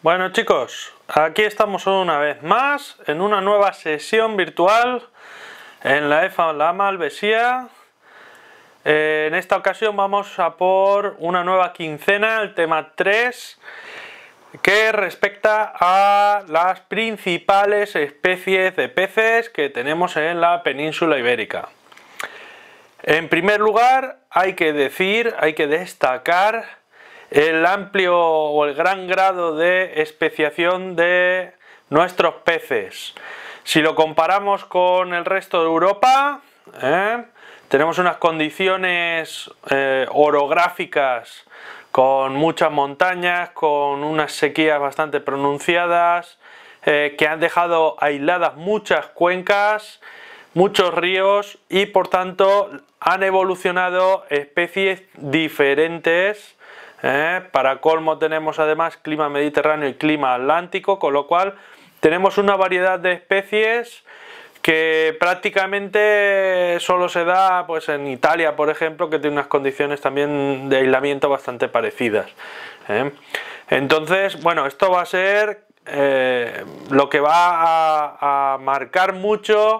Bueno chicos, aquí estamos una vez más en una nueva sesión virtual en la EFA La Malvesía. En esta ocasión vamos a por una nueva quincena, el tema 3, que respecta a las principales especies de peces que tenemos en la península ibérica. En primer lugar, hay que destacar el amplio o el gran grado de especiación de nuestros peces. Si lo comparamos con el resto de Europa, tenemos unas condiciones orográficas con muchas montañas, con unas sequías bastante pronunciadas, que han dejado aisladas muchas cuencas, muchos ríos, y por tanto han evolucionado especies diferentes. Para colmo tenemos además clima mediterráneo y clima atlántico, con lo cual tenemos una variedad de especies que prácticamente solo se da pues en Italia, por ejemplo, que tiene unas condiciones también de aislamiento bastante parecidas. Entonces, bueno, esto va a ser lo que va a marcar mucho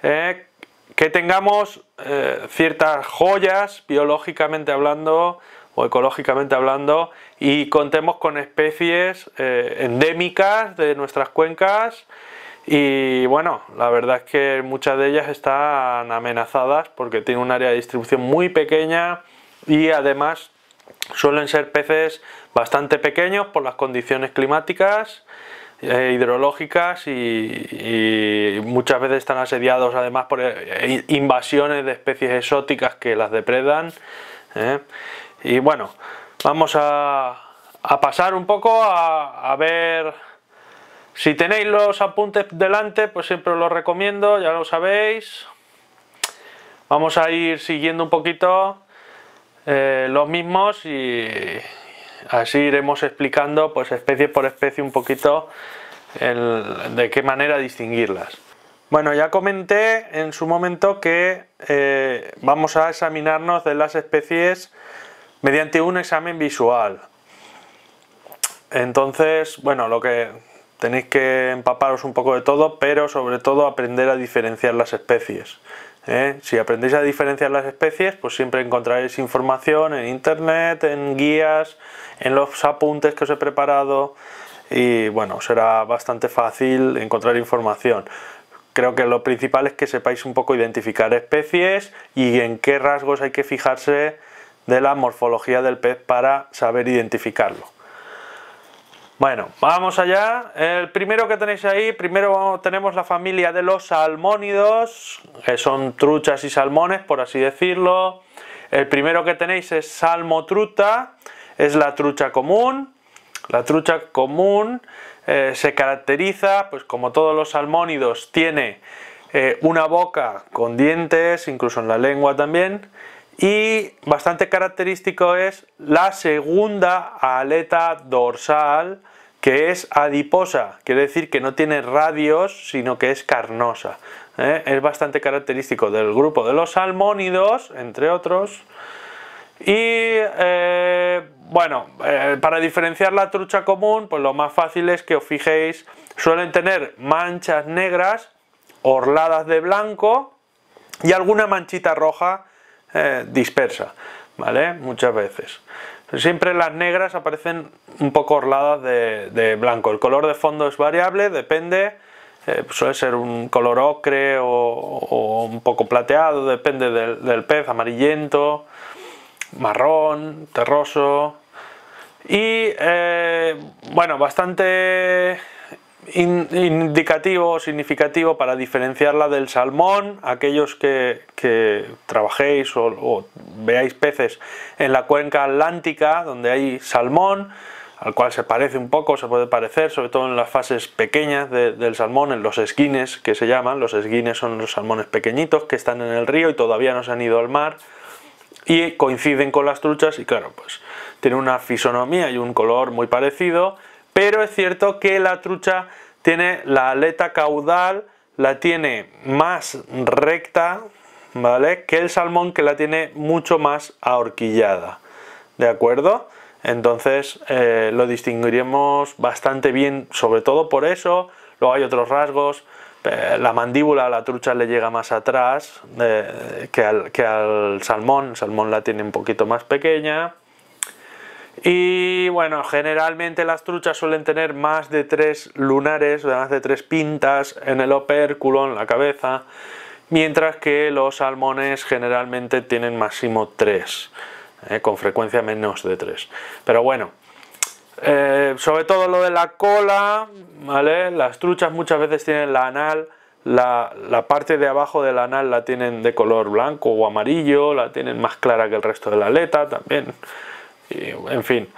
que tengamos ciertas joyas, biológicamente hablando o ecológicamente hablando, y contemos con especies endémicas de nuestras cuencas. Y bueno, la verdad es que muchas de ellas están amenazadas porque tienen un área de distribución muy pequeña y además suelen ser peces bastante pequeños por las condiciones climáticas, hidrológicas, y muchas veces están asediados además por invasiones de especies exóticas que las depredan. Y bueno, vamos a pasar un poco a ver. Si tenéis los apuntes delante, pues siempre os los recomiendo, ya lo sabéis. Vamos a ir siguiendo un poquito los mismos y así iremos explicando pues especie por especie un poquito de qué manera distinguirlas. Bueno, ya comenté en su momento que vamos a examinarnos de las especies mediante un examen visual. Entonces, bueno, lo que tenéis que empaparos un poco de todo, pero sobre todo aprender a diferenciar las especies. Si aprendéis a diferenciar las especies, pues siempre encontraréis información en internet, en guías, en los apuntes que os he preparado, y bueno, será bastante fácil encontrar información. Creo que lo principal es que sepáis un poco identificar especies y en qué rasgos hay que fijarse de la morfología del pez para saber identificarlo. Bueno, vamos allá. El primero que tenéis ahí, primero tenemos la familia de los salmónidos, que son truchas y salmones, por así decirlo. El primero que tenéis es salmotruta, es la trucha común. La trucha común se caracteriza, pues como todos los salmónidos, tiene una boca con dientes, incluso en la lengua también. Y bastante característico es la segunda aleta dorsal, que es adiposa, quiere decir que no tiene radios, sino que es carnosa. Es bastante característico del grupo de los salmónidos, entre otros. Y bueno, para diferenciar la trucha común, pues lo más fácil es que os fijéis, suelen tener manchas negras orladas de blanco y alguna manchita roja dispersa, ¿vale? Muchas veces. Siempre las negras aparecen un poco orladas de blanco. El color de fondo es variable, depende, suele ser un color ocre o un poco plateado, depende del pez, amarillento, marrón, terroso. Y bueno, bastante indicativo, significativo para diferenciarla del salmón. Aquellos que trabajéis o veáis peces en la cuenca atlántica donde hay salmón, al cual se parece un poco, se puede parecer, sobre todo en las fases pequeñas del salmón, en los esguines que se llaman. Los esguines son los salmones pequeñitos que están en el río y todavía no se han ido al mar y coinciden con las truchas, y claro, pues tiene una fisonomía y un color muy parecido. Pero es cierto que la trucha tiene la aleta caudal, la tiene más recta, ¿vale?, que el salmón, que la tiene mucho más ahorquillada, ¿de acuerdo? entonces lo distinguiremos bastante bien, sobre todo por eso. Luego hay otros rasgos. La mandíbula a la trucha le llega más atrás que al salmón. El salmón la tiene un poquito más pequeña. Y bueno, generalmente las truchas suelen tener más de 3 lunares, más de 3 pintas en el opérculo, en la cabeza, mientras que los salmones generalmente tienen máximo 3, con frecuencia menos de 3. Pero bueno, sobre todo lo de la cola, ¿vale? Las truchas muchas veces tienen la anal, la parte de abajo del anal la tienen de color blanco o amarillo, la tienen más clara que el resto de la aleta también. Y, en fin,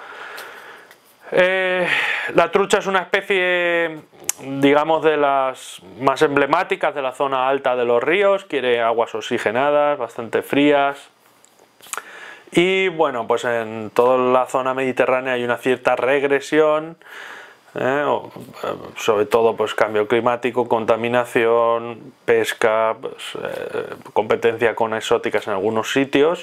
la trucha es una especie, digamos, de las más emblemáticas de la zona alta de los ríos. Quiere aguas oxigenadas, bastante frías. Y bueno, pues en toda la zona mediterránea hay una cierta regresión, sobre todo pues cambio climático, contaminación, pesca, pues, competencia con exóticas en algunos sitios.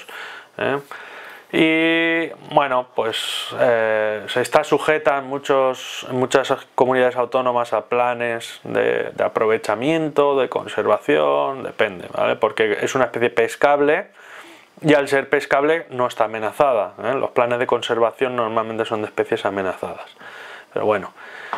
Y bueno, pues se está sujeta en muchas comunidades autónomas a planes de aprovechamiento, de conservación, depende, ¿vale? Porque es una especie pescable y al ser pescable no está amenazada, ¿eh? Los planes de conservación normalmente son de especies amenazadas. Pero bueno,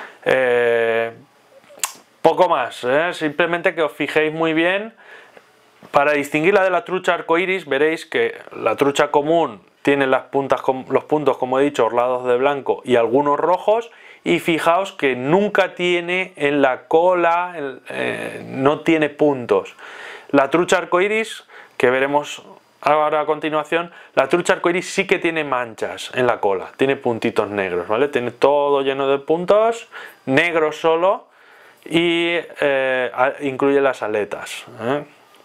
poco más, ¿eh? Simplemente que os fijéis muy bien. Para distinguirla de la trucha arcoíris veréis que la trucha común tiene los puntos, como he dicho, orlados de blanco y algunos rojos, y fijaos que nunca tiene en la cola, no tiene puntos. La trucha arcoíris, que veremos ahora a continuación, la trucha arcoíris sí que tiene manchas en la cola, tiene puntitos negros, ¿vale? Tiene todo lleno de puntos, negros solo, y incluye las aletas, ¿eh?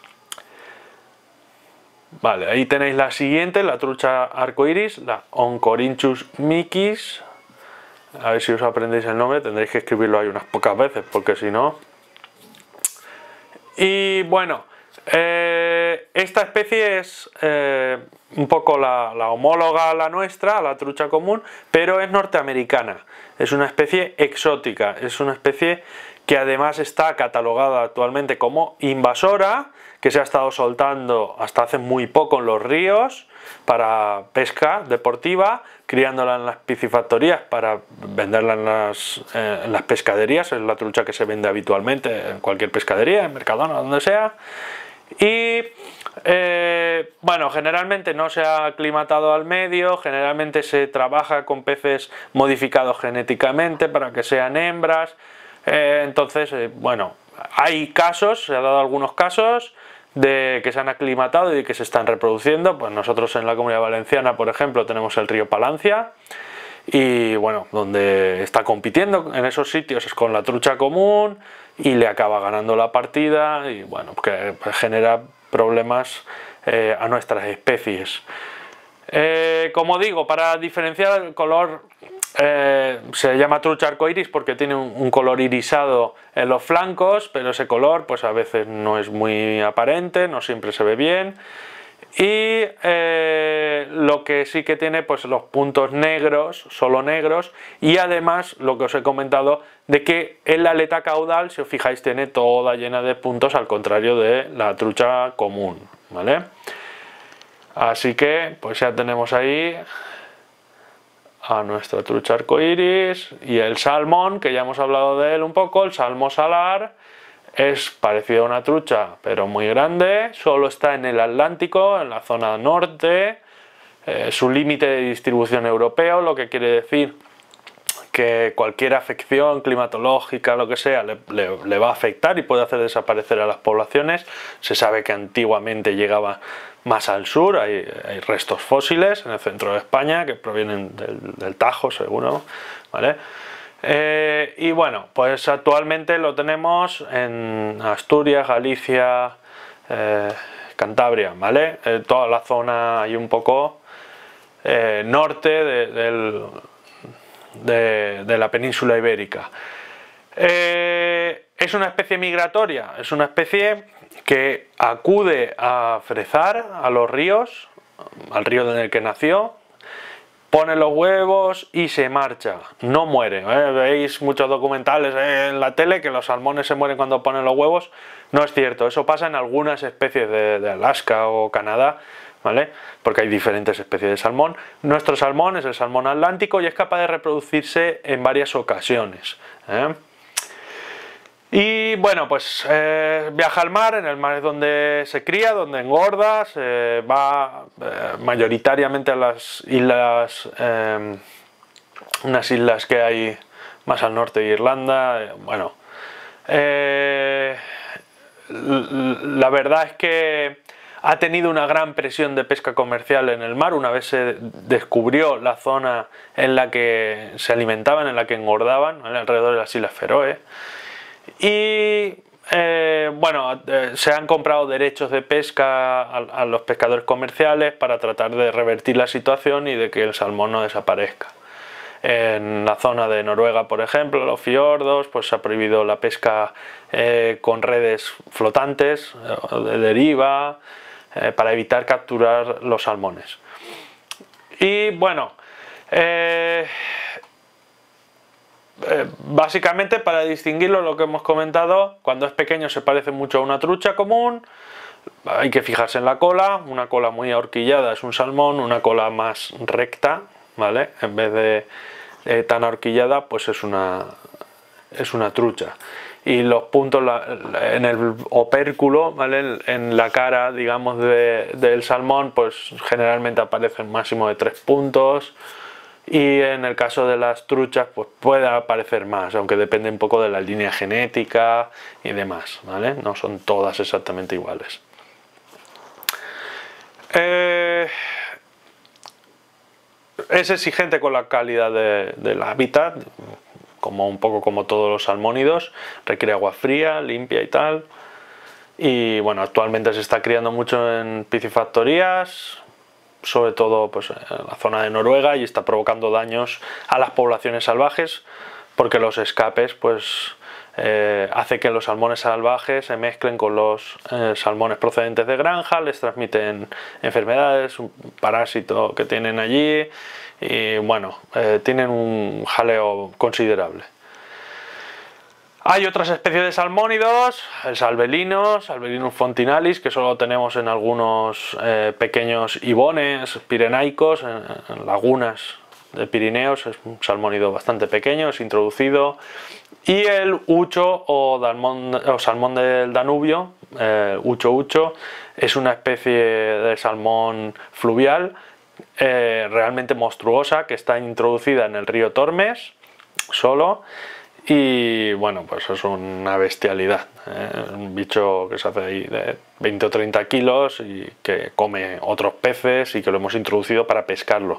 Vale, ahí tenéis la siguiente, la trucha arcoíris, la Oncorhynchus micis. A ver si os aprendéis el nombre, tendréis que escribirlo ahí unas pocas veces, porque si no... Y bueno, esta especie es un poco la homóloga a la nuestra, a la trucha común, pero es norteamericana. Es una especie exótica, es una especie que además está catalogada actualmente como invasora, que se ha estado soltando hasta hace muy poco en los ríos para pesca deportiva, criándola en las piscifactorías para venderla en las pescaderías. Es la trucha que se vende habitualmente en cualquier pescadería, en Mercadona, donde sea. Y bueno, generalmente no se ha aclimatado al medio, generalmente se trabaja con peces modificados genéticamente para que sean hembras. Entonces, bueno, hay casos, se han dado algunos casos de que se han aclimatado y de que se están reproduciendo. Pues nosotros en la Comunidad Valenciana, por ejemplo, tenemos el río Palancia, y bueno, donde está compitiendo en esos sitios es con la trucha común y le acaba ganando la partida, y bueno, que genera problemas a nuestras especies. Como digo, para diferenciar el color, se llama trucha arcoíris porque tiene un color irisado en los flancos, pero ese color pues a veces no es muy aparente, no siempre se ve bien. Y lo que sí que tiene, pues los puntos negros, solo negros, y además lo que os he comentado de que en la aleta caudal, si os fijáis, tiene toda llena de puntos, al contrario de la trucha común, ¿vale? Así que pues ya tenemos ahí a nuestra trucha arcoíris. Y el salmón, que ya hemos hablado de él un poco, el salmo salar, es parecido a una trucha pero muy grande, solo está en el Atlántico, en la zona norte, su límite de distribución europeo, lo que quiere decir que cualquier afección climatológica, lo que sea, le va a afectar y puede hacer desaparecer a las poblaciones. Se sabe que antiguamente llegaba más al sur, hay restos fósiles en el centro de España que provienen del Tajo, seguro, ¿vale? Y bueno, pues actualmente lo tenemos en Asturias, Galicia, Cantabria, ¿vale? Toda la zona hay un poco norte de la península ibérica. Es una especie migratoria, es una especie que acude a frezar a los ríos, al río en el que nació, pone los huevos y se marcha, no muere. Veis muchos documentales en la tele que los salmones se mueren cuando ponen los huevos. No es cierto, eso pasa en algunas especies de Alaska o Canadá, ¿vale? Porque hay diferentes especies de salmón. Nuestro salmón es el salmón atlántico y es capaz de reproducirse en varias ocasiones, ¿eh? Y bueno, pues viaja al mar, en el mar es donde se cría, donde engorda, se va mayoritariamente a las islas, unas islas que hay más al norte de Irlanda. Bueno, la verdad es que ha tenido una gran presión de pesca comercial en el mar una vez se descubrió la zona en la que se alimentaban, en la que engordaban, ¿vale? Alrededor de las Islas Feroe. Y bueno, se han comprado derechos de pesca a los pescadores comerciales para tratar de revertir la situación y de que el salmón no desaparezca. En la zona de Noruega, por ejemplo, los fiordos, pues se ha prohibido la pesca con redes flotantes de deriva para evitar capturar los salmones. Y bueno, básicamente para distinguirlo, lo que hemos comentado, cuando es pequeño se parece mucho a una trucha común. Hay que fijarse en la cola, una cola muy ahorquillada es un salmón, una cola más recta, ¿vale? En vez de tan ahorquillada, pues es una trucha. Y los puntos en el opérculo, ¿vale? En la cara, digamos, del salmón, pues generalmente aparecen máximo de 3 puntos. Y en el caso de las truchas pues puede aparecer más, aunque depende un poco de la línea genética y demás, ¿vale? No son todas exactamente iguales. Es exigente con la calidad del hábitat, como un poco como todos los salmónidos, requiere agua fría, limpia y tal. Y bueno, actualmente se está criando mucho en piscifactorías, sobre todo pues, en la zona de Noruega, y está provocando daños a las poblaciones salvajes porque los escapes pues, hace que los salmones salvajes se mezclen con los salmones procedentes de granja, les transmiten enfermedades, un parásito que tienen allí y bueno, tienen un jaleo considerable. Hay otras especies de salmónidos, el Salvelinus fontinalis, que solo tenemos en algunos pequeños ibones pirenaicos, en lagunas de Pirineos. Es un salmónido bastante pequeño, es introducido. Y el hucho o salmón del Danubio, hucho, es una especie de salmón fluvial realmente monstruosa que está introducida en el río Tormes solo. Y bueno, pues es una bestialidad, un bicho que se hace ahí de 20 o 30 kilos y que come otros peces y que lo hemos introducido para pescarlo.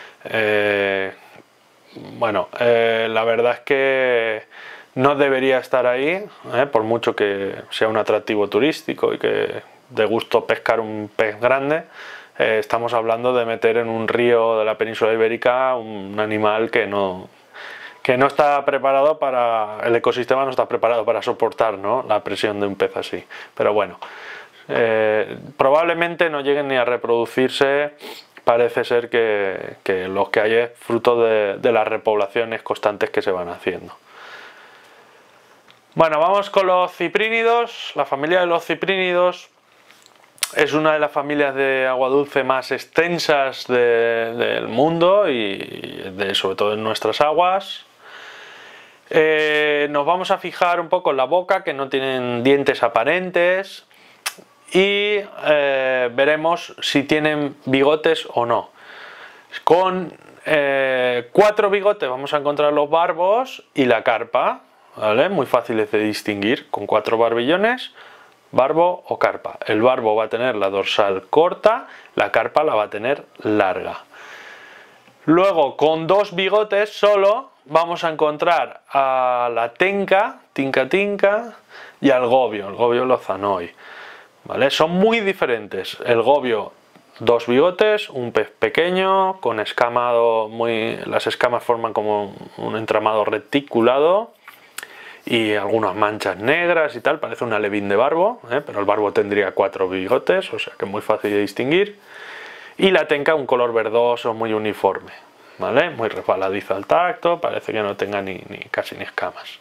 Bueno, la verdad es que no debería estar ahí, por mucho que sea un atractivo turístico y que dé gusto pescar un pez grande. Estamos hablando de meter en un río de la península ibérica un animal que no está preparado para, el ecosistema no está preparado para soportar, ¿no?, la presión de un pez así. Pero bueno, probablemente no lleguen ni a reproducirse. Parece ser que los que hay es fruto de las repoblaciones constantes que se van haciendo. Bueno, vamos con los ciprínidos. La familia de los ciprínidos es una de las familias de agua dulce más extensas del mundo y sobre todo en nuestras aguas. Nos vamos a fijar un poco en la boca, que no tienen dientes aparentes, y veremos si tienen bigotes o no. Con 4 bigotes vamos a encontrar los barbos y la carpa, ¿vale? Muy fáciles de distinguir, con 4 barbillones, barbo o carpa. El barbo va a tener la dorsal corta, la carpa la va a tener larga. Luego, con 2 bigotes solo, vamos a encontrar a la tinca y al gobio, el gobio lozanoi, ¿vale? Son muy diferentes. El gobio, 2 bigotes, un pez pequeño, con escamado las escamas forman como un entramado reticulado y algunas manchas negras y tal, parece un alevín de barbo, pero el barbo tendría 4 bigotes, o sea que es muy fácil de distinguir. Y la tenca, un color verdoso muy uniforme, ¿vale? Muy resbaladizo al tacto, parece que no tenga casi ni escamas.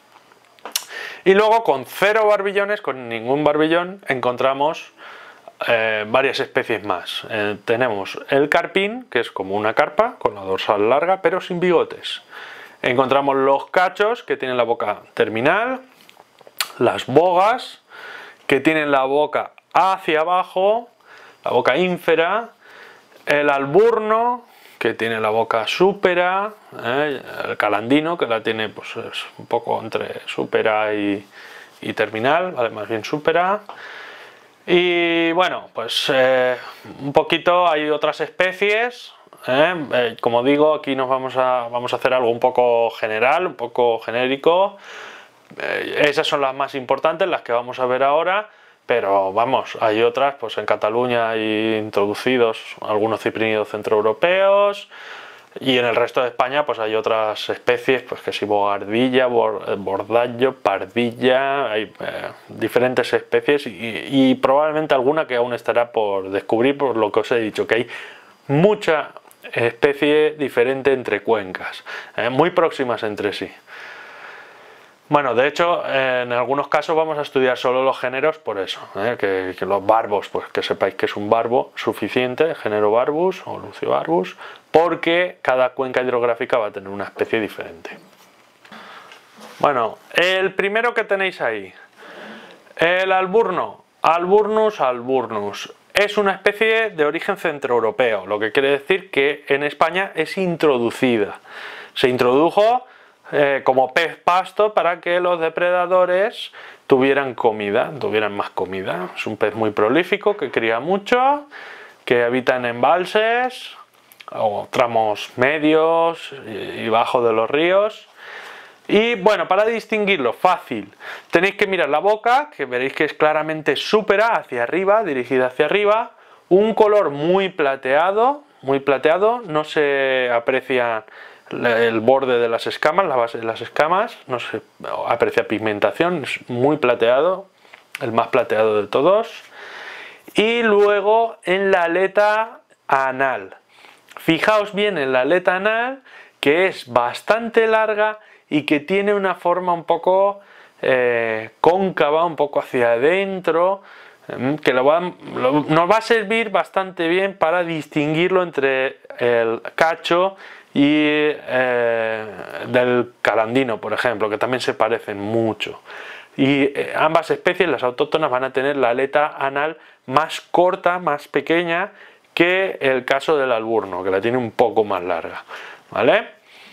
Y luego con 0 barbillones, con ningún barbillón, encontramos varias especies más. Tenemos el carpín, que es como una carpa con la dorsal larga pero sin bigotes. Encontramos los cachos, que tienen la boca terminal, las bogas, que tienen la boca hacia abajo, la boca ínfera, el alburno, que tiene la boca súpera, el calandino, que la tiene pues es un poco entre súpera y terminal, ¿vale? Más bien súpera. Y bueno, pues un poquito hay otras especies, como digo, aquí nos vamos a hacer algo un poco general, un poco genérico. Esas son las más importantes, las que vamos a ver ahora. Pero vamos, hay otras, pues en Cataluña hay introducidos algunos ciprínidos centroeuropeos y en el resto de España pues hay otras especies, pues que si bogardilla, bordallo, pardilla, hay diferentes especies y probablemente alguna que aún estará por descubrir, por lo que os he dicho, que hay mucha especie diferente entre cuencas, muy próximas entre sí. Bueno, de hecho, en algunos casos vamos a estudiar solo los géneros por eso, que los barbos, pues que sepáis que es un barbo suficiente, género Barbus o Luciobarbus, porque cada cuenca hidrográfica va a tener una especie diferente. Bueno, el primero que tenéis ahí, el alburno, Alburnus alburnus, es una especie de origen centroeuropeo, lo que quiere decir que en España es introducida. Se introdujo como pez pasto para que los depredadores tuvieran más comida. Es un pez muy prolífico que cría mucho, que habita en embalses o tramos medios y bajos de los ríos. Y bueno, para distinguirlo, fácil, tenéis que mirar la boca, que veréis que es claramente súpera, hacia arriba, dirigida hacia arriba, un color muy plateado, no se aprecia el borde de las escamas, la base de las escamas, no se aprecia pigmentación, es muy plateado, el más plateado de todos. Y luego en la aleta anal, fijaos bien en la aleta anal, que es bastante larga y que tiene una forma un poco cóncava, un poco hacia adentro, que nos va a servir bastante bien para distinguirlo entre el cacho y del calandino, por ejemplo, que también se parecen mucho. Y ambas especies, las autóctonas, van a tener la aleta anal más corta, más pequeña que el caso del alburno, que la tiene un poco más larga, ¿vale?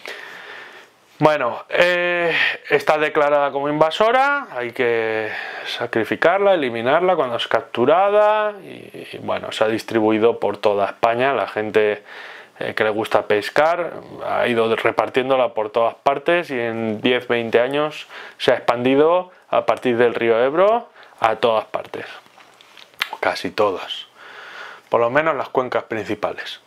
Bueno, está declarada como invasora, hay que sacrificarla, eliminarla cuando es capturada y bueno, se ha distribuido por toda España. La gente que le gusta pescar ha ido repartiéndola por todas partes y en 10-20 años se ha expandido a partir del río Ebro a todas partes, casi todas, por lo menos las cuencas principales.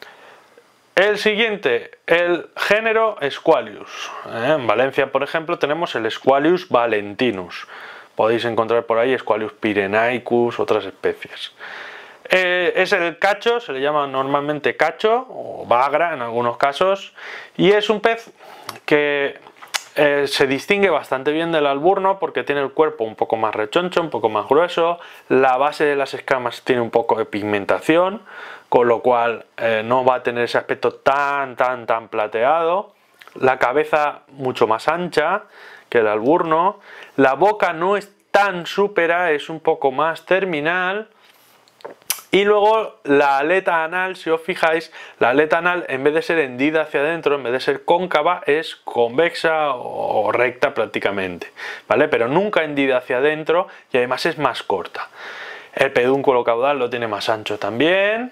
El siguiente, el género Squalius. En Valencia, por ejemplo, tenemos el Squalius valentinus. Podéis encontrar por ahí Squalius pyrenaicus, otras especies. Es el cacho, se le llama normalmente cacho o bagra en algunos casos, y es un pez que se distingue bastante bien del alburno porque tiene el cuerpo un poco más rechoncho, un poco más grueso, la base de las escamas tiene un poco de pigmentación, con lo cual no va a tener ese aspecto tan plateado, la cabeza mucho más ancha que el alburno, la boca no es tan súpera, es un poco más terminal. Y luego la aleta anal, si os fijáis, la aleta anal en vez de ser hendida hacia adentro, en vez de ser cóncava, es convexa o recta prácticamente, ¿vale? Pero nunca hendida hacia adentro y además es más corta. El pedúnculo caudal lo tiene más ancho también.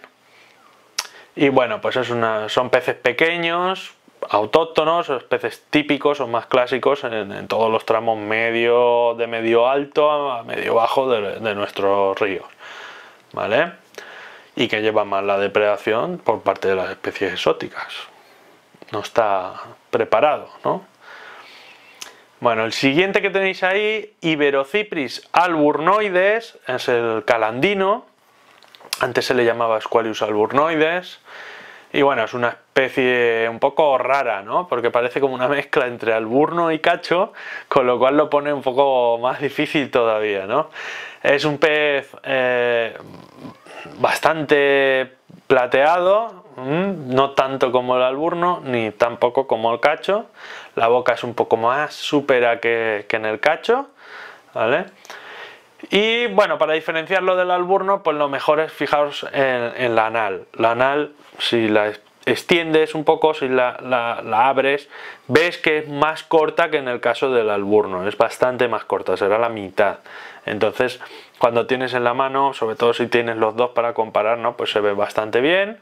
Y bueno, pues son peces pequeños, autóctonos, los peces típicos o más clásicos en todos los tramos de medio alto a medio bajo de nuestros ríos, ¿vale? Y que lleva más la depredación por parte de las especies exóticas. No está preparado, ¿no? Bueno, el siguiente que tenéis ahí, Iberocipris alburnoides, es el calandino. Antes se le llamaba Squalius alburnoides. Y bueno, es una especie un poco rara, ¿no? Porque parece como una mezcla entre alburno y cacho, con lo cual lo pone un poco más difícil todavía, ¿no? Es un pez bastante plateado, no tanto como el alburno, ni tampoco como el cacho. La boca es un poco más súpera que en el cacho, ¿vale? Y bueno, para diferenciarlo del alburno, pues lo mejor es fijaros en la anal. La anal, si la extiendes un poco, si la abres, ves que es más corta que en el caso del alburno, es bastante más corta, será la mitad. Entonces, cuando tienes en la mano, sobre todo si tienes los dos para comparar, ¿no? Pues se ve bastante bien.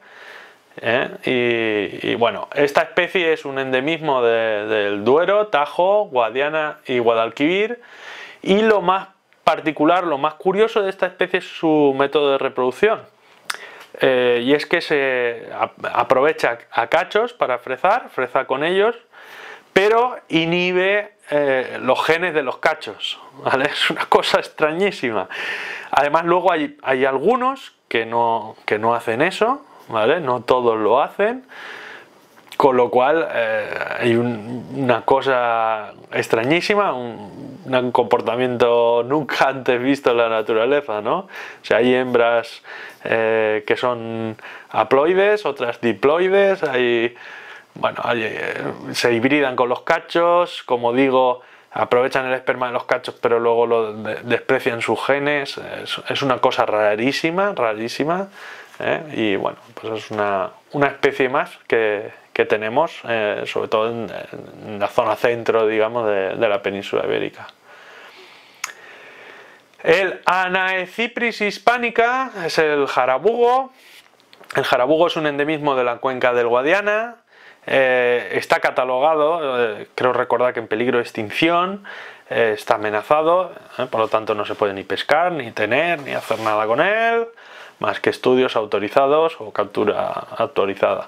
Y bueno, esta especie es un endemismo del Duero, Tajo, Guadiana y Guadalquivir, y lo más particular, lo más curioso de esta especie es su método de reproducción. Y es que se aprovecha a cachos para freza con ellos, pero inhibe los genes de los cachos, ¿vale? Es una cosa extrañísima. Además, luego hay algunos que no hacen eso, ¿vale? No todos lo hacen, con lo cual hay una cosa extrañísima, un comportamiento nunca antes visto en la naturaleza, ¿no? O sea, hay hembras que son haploides, otras diploides, bueno, se hibridan con los cachos, como digo, aprovechan el esperma de los cachos, pero luego desprecian sus genes. Es una cosa rarísima, rarísima. Y bueno, pues es una especie más que tenemos, sobre todo en la zona centro, digamos, de la península ibérica. El Anaecipris hispanica es el jarabugo. El jarabugo es un endemismo de la cuenca del Guadiana. Está catalogado, creo recordar que en peligro de extinción, está amenazado, por lo tanto no se puede ni pescar, ni tener, ni hacer nada con él, más que estudios autorizados o captura autorizada.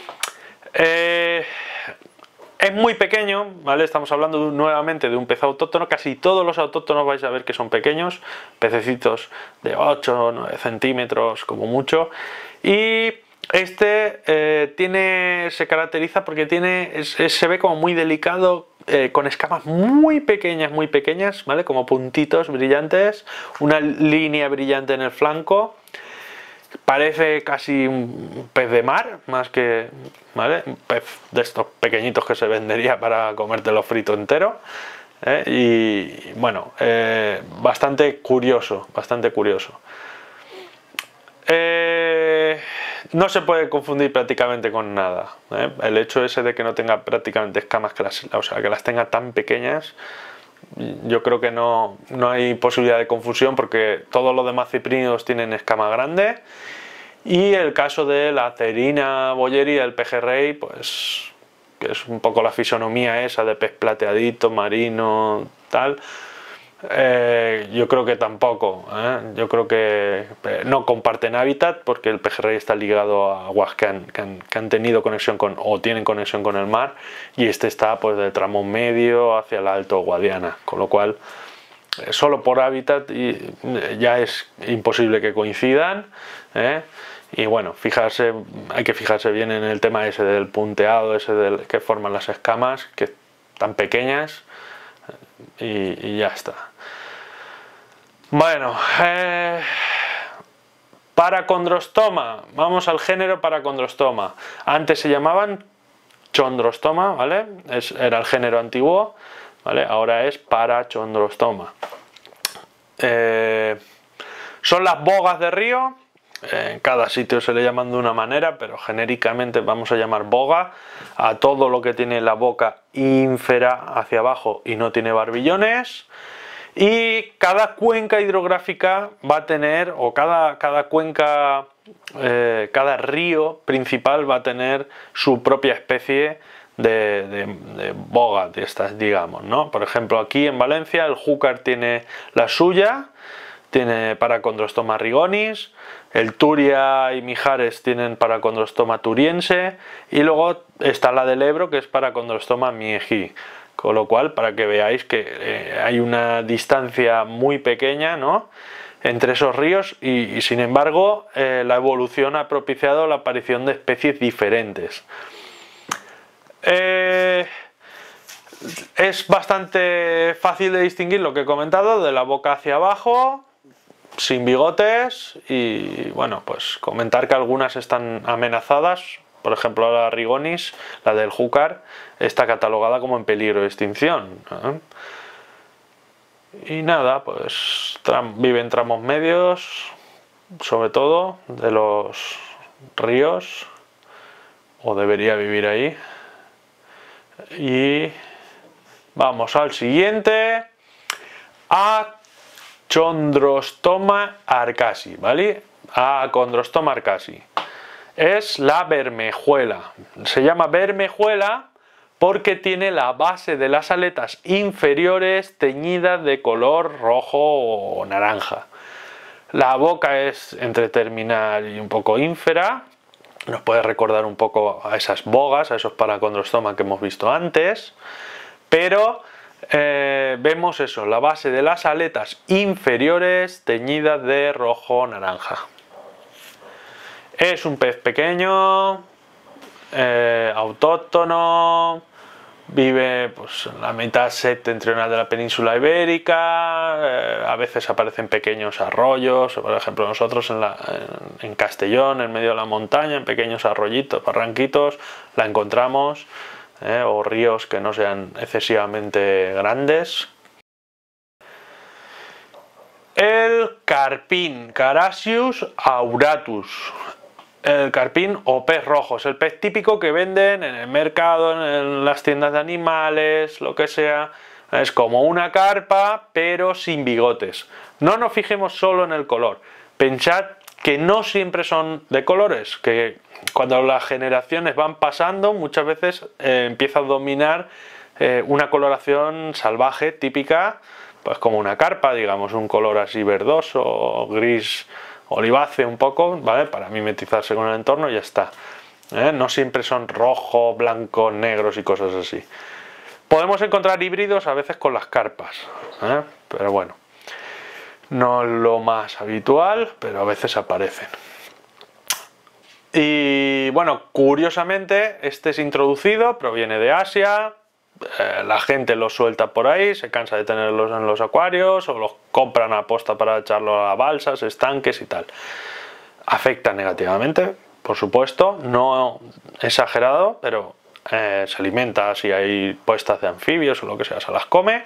Es muy pequeño, ¿vale? Estamos hablando nuevamente de un pez autóctono. Casi todos los autóctonos vais a ver que son pequeños, pececitos de 8 o 9 centímetros como mucho. Y este se caracteriza porque se ve como muy delicado, con escamas muy pequeñas, ¿vale? Como puntitos brillantes, una línea brillante en el flanco. Parece casi un pez de mar, más que, ¿vale? Un pez de estos pequeñitos que se vendería para comértelo frito entero. Y bueno, bastante curioso, bastante curioso. No se puede confundir prácticamente con nada. El hecho ese de que no tenga prácticamente escamas, que las tenga tan pequeñas, yo creo que no hay posibilidad de confusión, porque todos los demás ciprínidos tienen escama grande, y el caso de la Cerina boyeri, el pejerrey, pues que es un poco la fisonomía esa de pez plateadito, marino, tal. Yo creo que tampoco, yo creo que no comparten hábitat, porque el pejerrey está ligado a aguas que han tenido conexión con, o tienen conexión con el mar, y este está pues del tramo medio hacia el Alto Guadiana, con lo cual solo por hábitat ya es imposible que coincidan. Y bueno, hay que fijarse bien en el tema ese del punteado, ese que forman las escamas, que tan pequeñas, y ya está. Bueno, Parachondrostoma, vamos al género Parachondrostoma. Antes se llamaban Chondrostoma, ¿vale? Era el género antiguo, ¿vale? Ahora es Parachondrostoma. Son las bogas de río. En cada sitio se le llaman de una manera, pero genéricamente vamos a llamar boga a todo lo que tiene la boca ínfera hacia abajo y no tiene barbillones. Y cada cuenca hidrográfica va a tener, o cada cuenca, cada río principal va a tener su propia especie de boga de estas, digamos, ¿no? Por ejemplo, aquí en Valencia el Júcar tiene la suya, tiene Parachondrostoma rigonis, el Turia y Mijares tienen Parachondrostoma turiense, y luego está la del Ebro, que es Parachondrostoma mieji. Con lo cual, para que veáis que hay una distancia muy pequeña, ¿no? entre esos ríos y sin embargo la evolución ha propiciado la aparición de especies diferentes. Es bastante fácil de distinguir lo que he comentado, de la boca hacia abajo, sin bigotes, y bueno, pues comentar que algunas están amenazadas. Por ejemplo, la rigonis, la del júcar, está catalogada como en peligro de extinción, ¿eh? Y nada, pues vive en tramos medios, sobre todo de los ríos, o debería vivir ahí. Y vamos al siguiente, Achondrostoma arcasi, ¿vale? Achondrostoma arcasi. Es la bermejuela. Se llama bermejuela porque tiene la base de las aletas inferiores teñidas de color rojo o naranja. La boca es entre terminal y un poco ínfera. Nos puede recordar un poco a esas bogas, a esos paracondrostoma que hemos visto antes. Pero vemos eso, la base de las aletas inferiores teñidas de rojo o naranja. Es un pez pequeño, autóctono, vive pues, en la mitad septentrional de la península ibérica, a veces aparecen pequeños arroyos, por ejemplo nosotros en Castellón, en medio de la montaña, en pequeños arroyitos, barranquitos, la encontramos, o ríos que no sean excesivamente grandes. El carpín, Carassius auratus. El carpín o pez rojo es el pez típico que venden en el mercado, en las tiendas de animales, lo que sea. Es como una carpa pero sin bigotes. No nos fijemos solo en el color, pensad que no siempre son de colores, que cuando las generaciones van pasando muchas veces empieza a dominar una coloración salvaje típica, pues como una carpa, digamos, un color así verdoso, gris oliváceo un poco, ¿vale? Para mimetizarse con el entorno y ya está. No siempre son rojo, blanco, negros y cosas así. Podemos encontrar híbridos a veces con las carpas, pero bueno, no es lo más habitual, pero a veces aparecen. Y bueno, curiosamente este es introducido, proviene de Asia. La gente los suelta por ahí, se cansa de tenerlos en los acuarios o los compran a posta para echarlos a balsas, estanques y tal. Afecta negativamente, por supuesto, no exagerado, pero se alimenta si hay puestas de anfibios o lo que sea, se las come.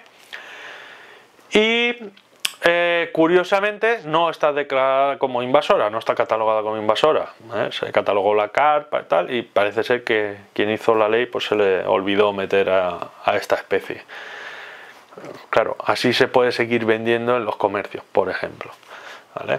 Y curiosamente no está declarada como invasora, no está catalogada como invasora. Se catalogó la carpa y tal, y parece ser que quien hizo la ley pues se le olvidó meter a esta especie. Claro, así se puede seguir vendiendo en los comercios, por ejemplo, ¿vale?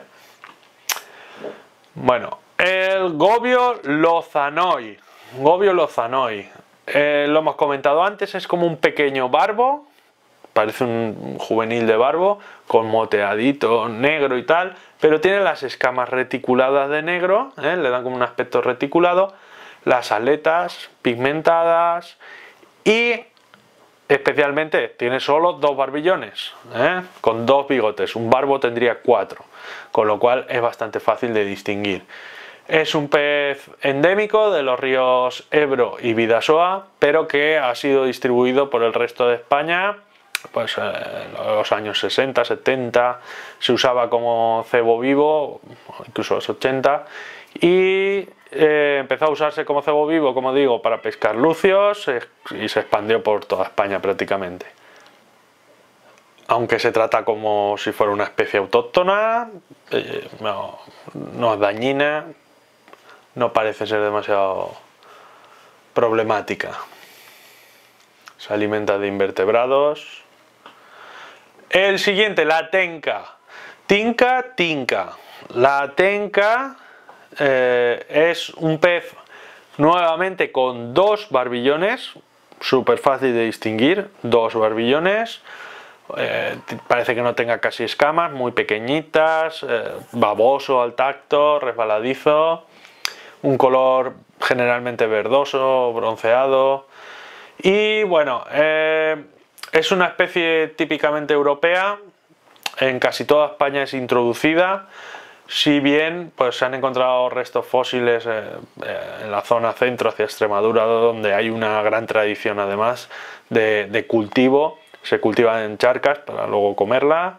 Bueno, el Gobio lozanoi. Gobio lozanoi. Lo hemos comentado antes, es como un pequeño barbo. Parece un juvenil de barbo, con moteadito negro y tal, pero tiene las escamas reticuladas de negro, le dan como un aspecto reticulado, las aletas pigmentadas y especialmente tiene solo 2 barbillones, con 2 bigotes, un barbo tendría 4, con lo cual es bastante fácil de distinguir. Es un pez endémico de los ríos Ebro y Bidasoa, pero que ha sido distribuido por el resto de España. Pues en los años 60, 70 se usaba como cebo vivo, incluso los 80, y empezó a usarse como cebo vivo, como digo, para pescar lucios y se expandió por toda España prácticamente. Aunque se trata como si fuera una especie autóctona, no es dañina, no parece ser demasiado problemática. Se alimenta de invertebrados. El siguiente, la tenca. Tinca. La tenca es un pez nuevamente con 2 barbillones, súper fácil de distinguir, 2 barbillones. Parece que no tenga casi escamas, muy pequeñitas, baboso al tacto, resbaladizo, un color generalmente verdoso, bronceado. Y bueno, es una especie típicamente europea, en casi toda España es introducida, si bien pues se han encontrado restos fósiles en la zona centro hacia Extremadura, donde hay una gran tradición además de cultivo. Se cultiva en charcas para luego comerla.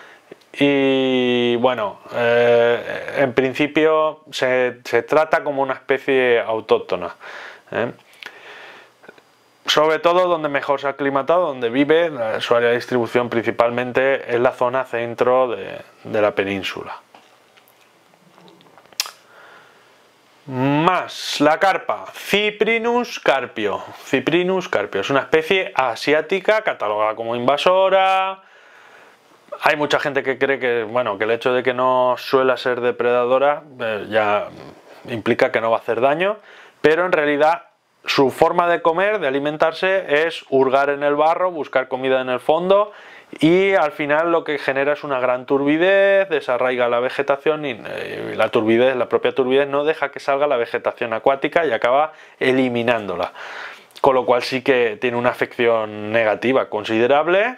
Y bueno, en principio se trata como una especie autóctona, sobre todo donde mejor se ha aclimatado, donde vive. Su área de distribución principalmente es la zona centro de la península. Más la carpa, Cyprinus carpio. Cyprinus carpio es una especie asiática catalogada como invasora. Hay mucha gente que cree que, bueno, que el hecho de que no suela ser depredadora ya implica que no va a hacer daño, pero en realidad su forma de comer, de alimentarse, es hurgar en el barro, buscar comida en el fondo, y al final lo que genera es una gran turbidez, desarraiga la vegetación y la turbidez, la propia turbidez no deja que salga la vegetación acuática y acaba eliminándola, con lo cual sí que tiene una afección negativa considerable.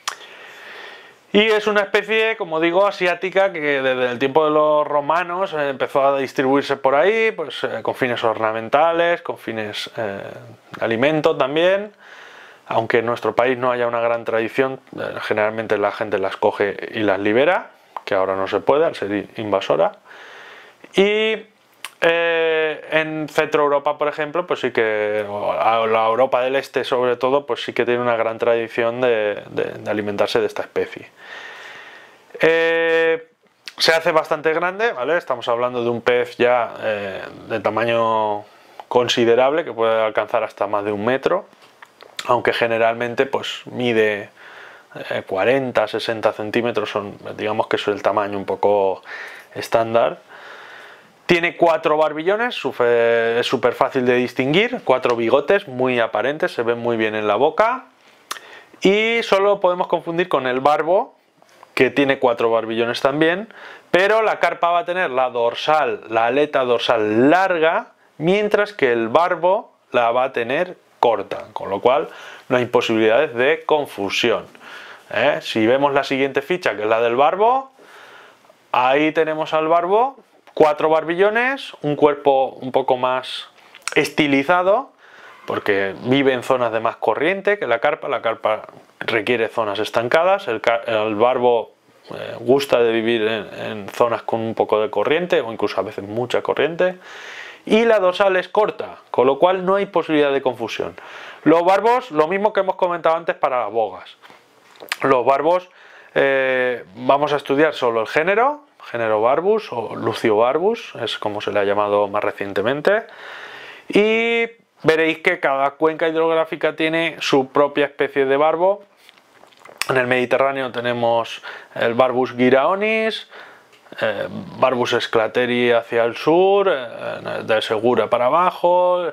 Y es una especie, como digo, asiática, que desde el tiempo de los romanos empezó a distribuirse por ahí, pues con fines ornamentales, con fines de alimento también. Aunque en nuestro país no haya una gran tradición, generalmente la gente las coge y las libera, que ahora no se puede al ser invasora. Y en Centroeuropa, por ejemplo, pues sí que, la Europa del Este sobre todo, pues sí que tiene una gran tradición de alimentarse de esta especie. Se hace bastante grande, ¿vale? Estamos hablando de un pez ya de tamaño considerable, que puede alcanzar hasta más de 1 metro, aunque generalmente pues mide 40-60 centímetros, digamos que es el tamaño un poco estándar. Tiene 4 barbillones, es súper fácil de distinguir, 4 bigotes muy aparentes, se ven muy bien en la boca, y solo podemos confundir con el barbo, que tiene 4 barbillones también, pero la carpa va a tener la aleta dorsal larga, mientras que el barbo la va a tener corta, con lo cual no hay posibilidades de confusión. Si vemos la siguiente ficha, que es la del barbo, ahí tenemos al barbo, 4 barbillones, un cuerpo un poco más estilizado, porque vive en zonas de más corriente que la carpa requiere zonas estancadas, el barbo gusta de vivir en zonas con un poco de corriente, o incluso a veces mucha corriente, y la dorsal es corta, con lo cual no hay posibilidad de confusión. Los barbos, lo mismo que hemos comentado antes para las bogas. Los barbos, vamos a estudiar solo el género Barbus o Luciobarbus, es como se le ha llamado más recientemente, y veréis que cada cuenca hidrográfica tiene su propia especie de barbo. En el Mediterráneo tenemos el Barbus gyraonis, Barbus sclateri hacia el sur, de Segura para abajo,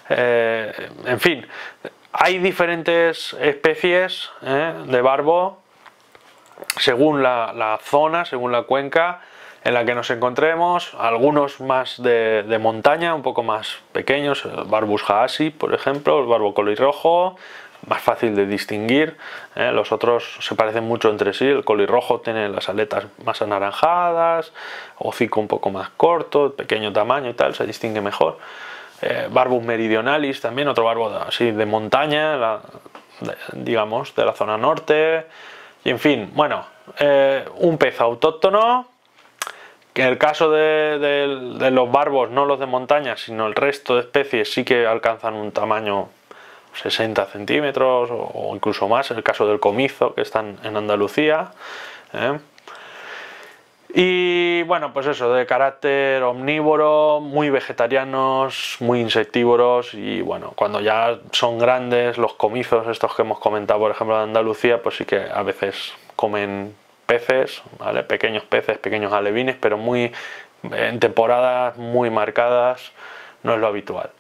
en fin, hay diferentes especies de barbo según la zona, según la cuenca en la que nos encontremos, algunos más de montaña, un poco más pequeños, el Barbus haasi, por ejemplo, el barbo colirrojo, más fácil de distinguir, los otros se parecen mucho entre sí, el colirrojo tiene las aletas más anaranjadas, hocico un poco más corto, pequeño tamaño y tal, se distingue mejor. Barbus meridionalis también, otro barbo así de montaña, digamos, de la zona norte. Y en fin, bueno, un pez autóctono, que en el caso de los barbos, no los de montaña, sino el resto de especies, sí que alcanzan un tamaño 60 centímetros o incluso más, en el caso del comizo, que están en Andalucía. Y bueno, pues eso, de carácter omnívoro, muy vegetarianos, muy insectívoros, y bueno, cuando ya son grandes, los comizos estos que hemos comentado, por ejemplo, de Andalucía, pues sí que a veces comen peces, ¿vale? Pequeños peces, pequeños alevines, pero en temporadas muy marcadas, no es lo habitual.